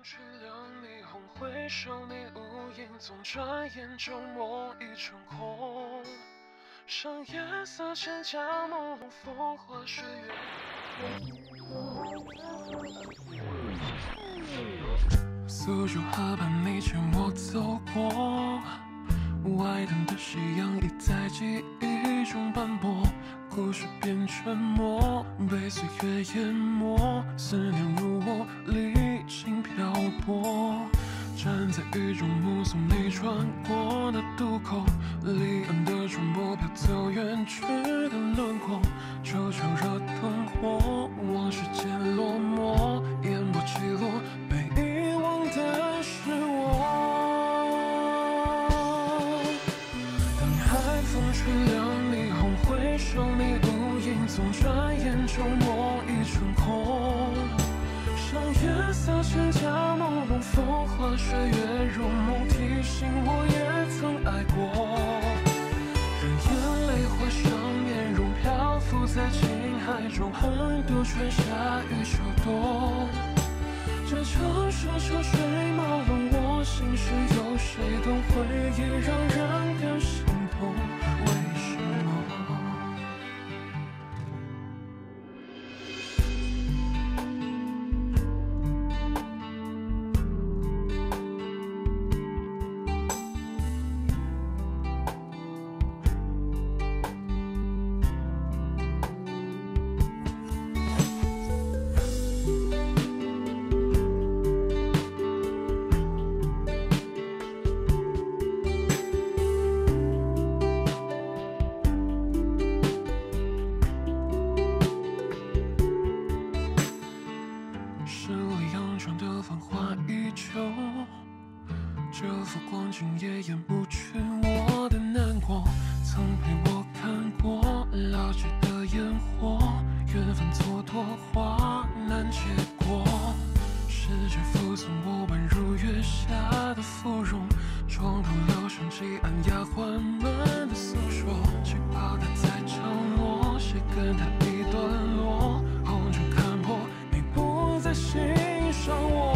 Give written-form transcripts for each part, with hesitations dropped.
去了霓虹，回首你无影踪，转眼就梦已成空。上夜色千家朦胧，风花雪月。苏州河畔你牵我走过，外灯的夕阳已在记忆中斑驳，故事变沉默，被岁月淹没，思念如我历经漂泊。站在雨中目送你穿过那渡口，离岸的船舶飘走远去的轮廓，就像热灯火，往事渐落寞，烟波起落，被遗忘的是我。当海风吹亮霓虹，回首你无影踪，转眼就梦已成空。上夜色千家朦胧，风花雪月如梦，提醒我也曾爱过。任眼泪化上面容，漂浮在情海中，横渡春夏与秋冬。这城市车水马龙，我心事有谁懂？回忆让人更心痛，为什么？十里洋场的繁华依旧，这幅光景也掩不去我的难过。曾陪我看过老去的烟火，缘分蹉跎，话难结果。世界附送我宛如月下的芙蓉，窗头留声几案丫鬟们的诉说，气泡它在降落，谁跟它一段落？红尘看破，你不再欣赏我。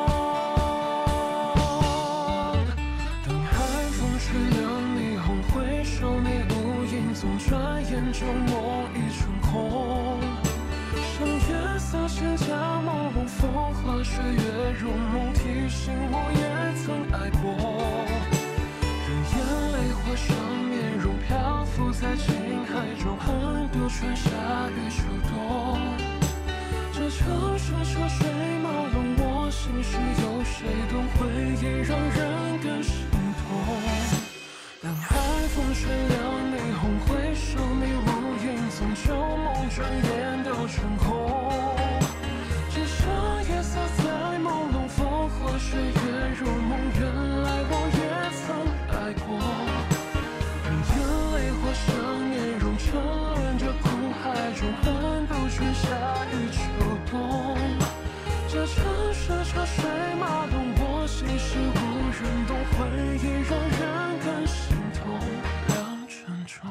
当海风吹亮霓虹，回首你无影踪，转眼就梦已成空。上夜色千家朦胧，风花雪月如梦，提醒我也曾爱过。任眼泪化上面容，漂浮在情海中，横渡春夏与秋冬。这城市车水马龙，我心事有谁懂？回忆让人更心痛。当海风吹亮霓虹，回首你无影踪，旧梦转眼都成空。只剩夜色在朦胧，风花雪月如梦，原来我也曾爱过。任眼泪化上面容，沉沦着苦海中，横渡春夏与秋冬。这城市车水马龙，我心事无人懂，回忆让人更心痛，更沉重。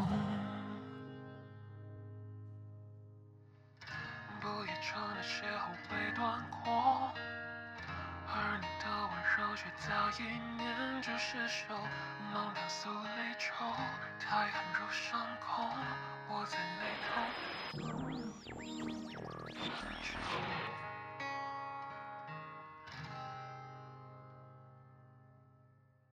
不夜城的邂逅被断过，而你的温柔却早已念着失守。梦两宿离愁，太恨如伤口，我在眉头。